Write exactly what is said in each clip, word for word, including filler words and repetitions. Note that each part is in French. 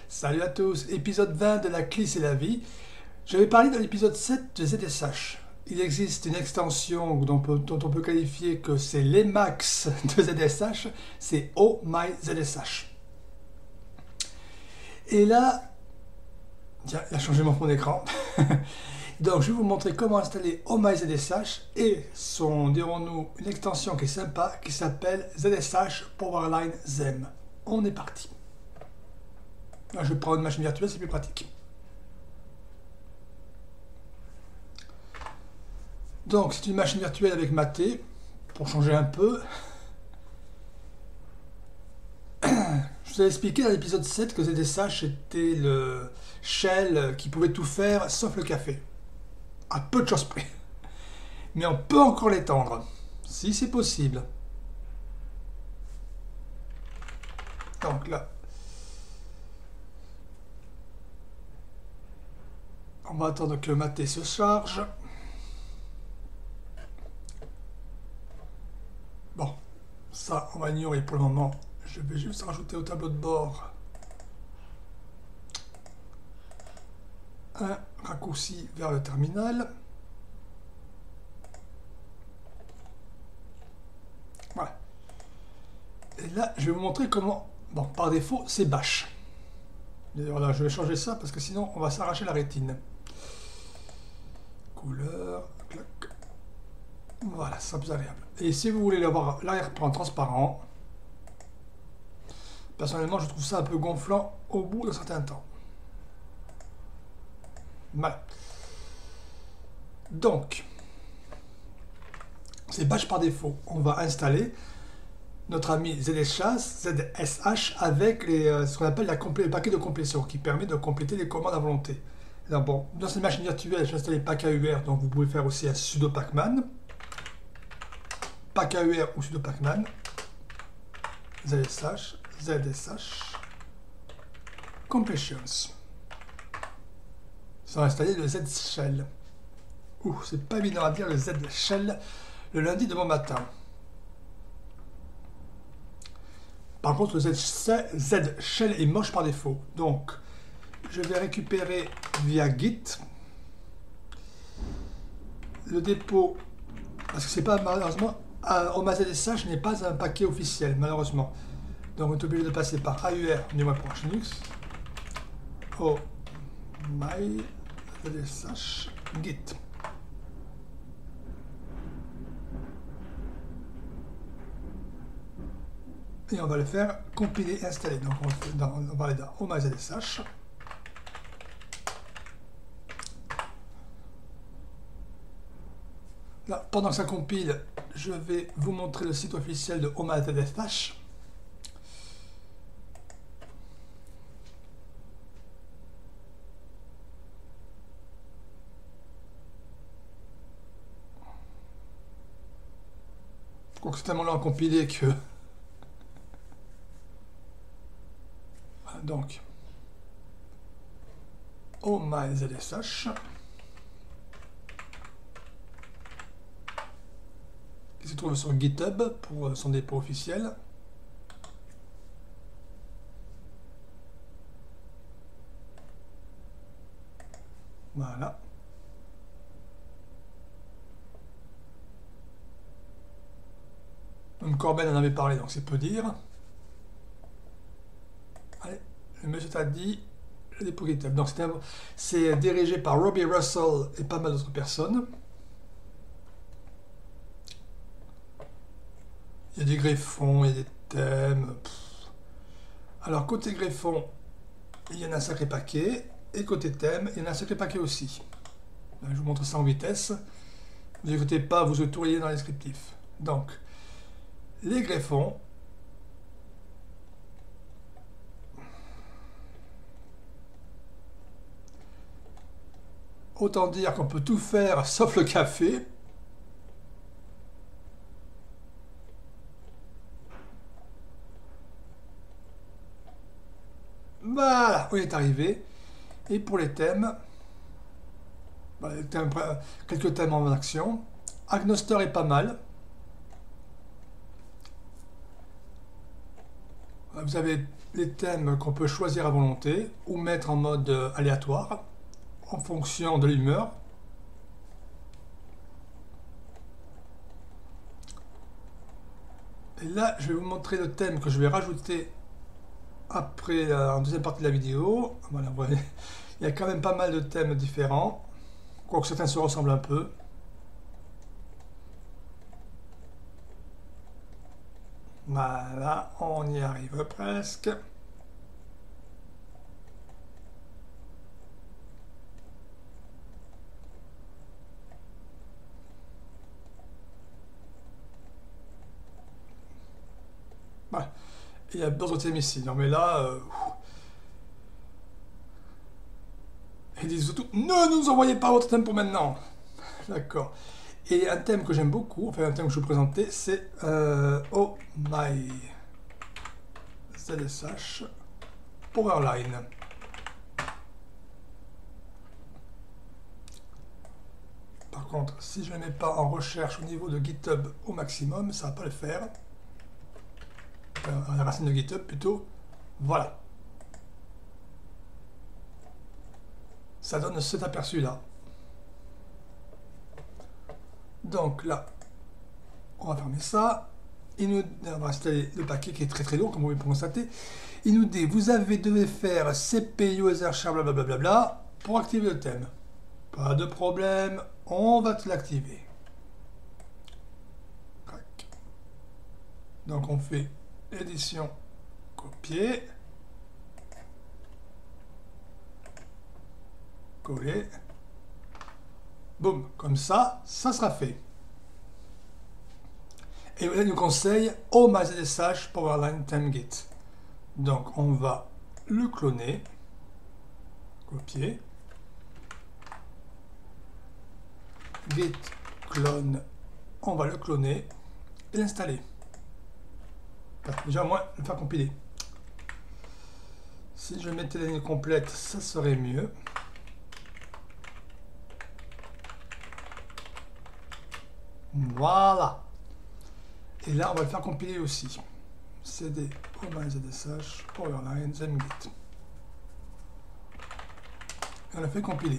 Salut à tous, épisode vingt de la Clisse et la vie. J'avais parlé dans l'épisode sept de Z S H. Il existe une extension dont, dont on peut qualifier que c'est l'Emacs de Z S H, c'est Oh My Z S H. Et là, tiens, il a changé mon fond d'écran. Donc je vais vous montrer comment installer Oh My Z S H et son, dirons-nous, une extension qui est sympa qui s'appelle Z S H Powerline Zem. On est parti. Là, je vais prendre une machine virtuelle, c'est plus pratique. Donc c'est une machine virtuelle avec Mate, pour changer un peu. Je vous avais expliqué dans l'épisode sept que Z S H était le shell qui pouvait tout faire sauf le café. À peu de choses près. Mais on peut encore l'étendre, si c'est possible. Donc là, on va attendre que le Mate se charge. Bon, ça on va ignorer pour le moment. Je vais juste rajouter au tableau de bord un raccourci vers le terminal. Voilà. Et là, je vais vous montrer comment... Bon, par défaut, c'est bash. D'ailleurs, là, je vais changer ça parce que sinon, on va s'arracher la rétine. Couleur, clac. Voilà, ça sera plus agréable. Et si vous voulez avoir l'arrière-plan transparent, personnellement, je trouve ça un peu gonflant au bout d'un certain temps. Voilà. Donc, c'est bash par défaut. On va installer notre ami Z S H avec les, euh, ce qu'on appelle la le paquet de complétion qui permet de compléter les commandes à volonté. Alors bon, dans cette machine virtuelle, j'ai installé packur, donc vous pouvez faire aussi un sudo pacman. Packur ou sudo pacman. Z S H, Z S H, completions. Sans installer le Z shell. Ouh, c'est pas évident à dire le Z shell le lundi de bon matin. Par contre, le Z, Z shell est moche par défaut. Donc, je vais récupérer via Git le dépôt, parce que c'est pas malheureusement, Oh My Z S H n'est pas un paquet officiel, malheureusement. Donc, on est obligé de passer par A U R du moins pour Linux. Oh My Z S H Git. Et on va le faire compiler et installer. Donc on, fait dans, on va aller dans Oh My Z S H. Là, pendant que ça compile, je vais vous montrer le site officiel de Oh My Z S H. Donc c'est tellement long à compiler que... Donc, Oh My Z S H, qui se trouve sur GitHub pour son dépôt officiel. Voilà. Même Corben en avait parlé, donc c'est peu dire. Allez, le monsieur t'a dit le dépôt GitHub. Donc c'est dirigé par Robbie Russell et pas mal d'autres personnes. Il y a des greffons, il y a des thèmes. Pff. Alors côté greffon, il y en a un sacré paquet. Et côté thème, il y en a un sacré paquet aussi. Je vous montre ça en vitesse. Vous n'écoutez pas, vous autouriez dans les descriptifs. Donc, les greffons. Autant dire qu'on peut tout faire sauf le café. Voilà, on est arrivé. Et pour les thèmes, bah, les thèmes quelques thèmes en action. Agnoster est pas mal. Vous avez les thèmes qu'on peut choisir à volonté ou mettre en mode aléatoire en fonction de l'humeur. Et là, je vais vous montrer le thème que je vais rajouter après, en deuxième partie de la vidéo. Voilà, vous voyez, il y a quand même pas mal de thèmes différents, quoique certains se ressemblent un peu. Voilà, on y arrive presque. Voilà. Il y a d'autres thèmes ici. Non mais là... Euh... Ils disent surtout, ne nous envoyez pas votre thème pour maintenant. D'accord. Et un thème que j'aime beaucoup, enfin un thème que je vais vous présenter, c'est euh, Oh My Z S H Powerline. Par contre, si je ne le mets pas en recherche au niveau de GitHub au maximum, ça ne va pas le faire. Euh, la racine de GitHub plutôt. Voilà. Ça donne cet aperçu là. Donc là, on va fermer ça. Il nous, on va installer le paquet qui est très très lourd, comme vous pouvez constater. Il nous dit, vous avez devez faire C P user char blablabla pour activer le thème. Pas de problème, on va te l'activer. Donc on fait édition, copier, coller. Boum, comme ça, ça sera fait. Et là, il nous conseille Oh My Z S H Powerline Theme Git. Donc, on va le cloner, copier, git clone, on va le cloner et l'installer. Enfin, déjà, au moins, le faire compiler. Si je mettais la ligne complète, ça serait mieux. Voilà. Et là, on va le faire compiler aussi. cd Oh My Z S H Powerline Theme Git. On l'a fait compiler.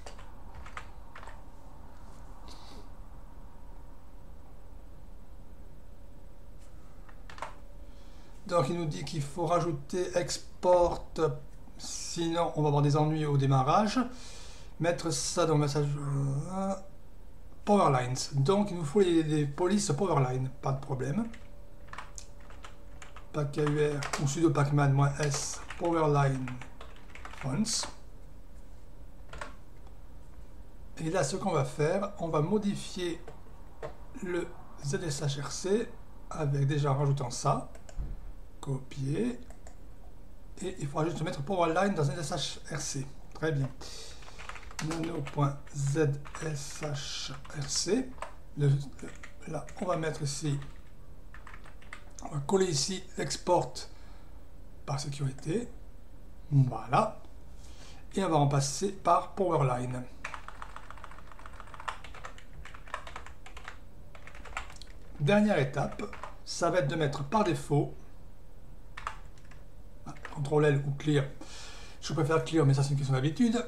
Donc il nous dit qu'il faut rajouter export, sinon on va avoir des ennuis au démarrage. Mettre ça dans le message euh, Powerlines. Donc il nous faut les, les polices Powerline, pas de problème. Pack-ur ou sudo pacman-s Powerline fonts. Et là ce qu'on va faire, on va modifier le Z S H R C avec déjà en rajoutant ça. Copier. Et il faudra juste mettre Powerline dans Z S H R C. Très bien. nano.zshrc. Le, le, là, on va mettre ici. On va coller ici l'export par sécurité. Voilà. Et on va remplacer par Powerline. Dernière étape, ça va être de mettre par défaut contrôle L ou clear. Je préfère clear, mais ça c'est une question d'habitude.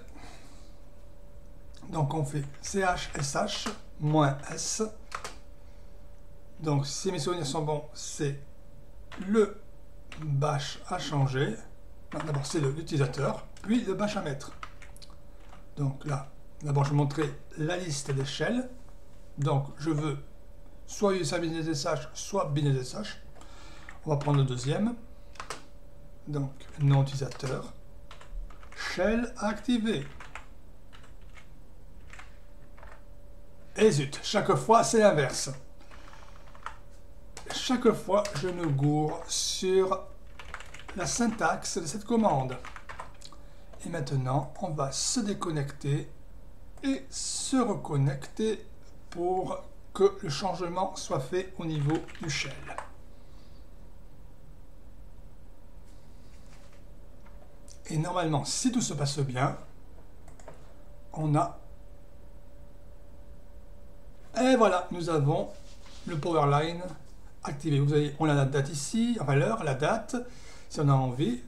Donc on fait chsh -s. Donc si mes souvenirs sont bons, c'est le bash à changer. D'abord c'est l'utilisateur, puis le bash à mettre. Donc là, d'abord je vais montrer la liste des shells. Donc je veux soit U S A binSSH, soit binSSH. On va prendre le deuxième. Donc, nom utilisateur, shell activé. Et zut, chaque fois c'est l'inverse. Chaque fois je me gourre sur la syntaxe de cette commande. Et maintenant, on va se déconnecter et se reconnecter pour que le changement soit fait au niveau du shell. Et normalement, si tout se passe bien, on a... Et voilà, nous avons le Powerline activé. Vous voyez, on a la date ici, enfin l'heure, la date. si on a envie.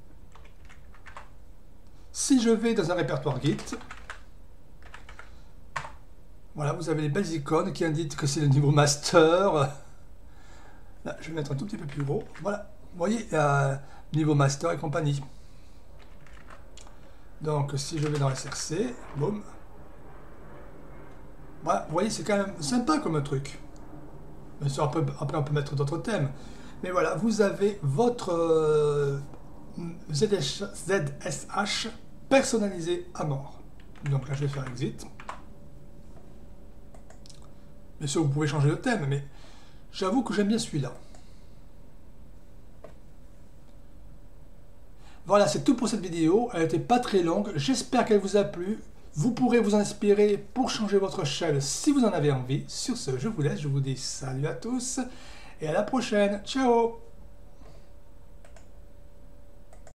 Si je vais dans un répertoire Git, voilà, vous avez les belles icônes qui indiquent que c'est le niveau master. Là, je vais mettre un tout petit peu plus gros. Voilà, vous voyez, euh, niveau master et compagnie. Donc, si je vais dans S R C, boum. Voilà, vous voyez, c'est quand même sympa comme truc. Bien sûr, après, après on peut mettre d'autres thèmes. Mais voilà, vous avez votre euh, Z S H personnalisé à mort. Donc là, je vais faire Exit. Bien sûr, vous pouvez changer de thème, mais j'avoue que j'aime bien celui-là. Voilà, c'est tout pour cette vidéo. Elle n'était pas très longue. J'espère qu'elle vous a plu. Vous pourrez vous inspirer pour changer votre shell si vous en avez envie. Sur ce, je vous laisse. Je vous dis salut à tous et à la prochaine. Ciao!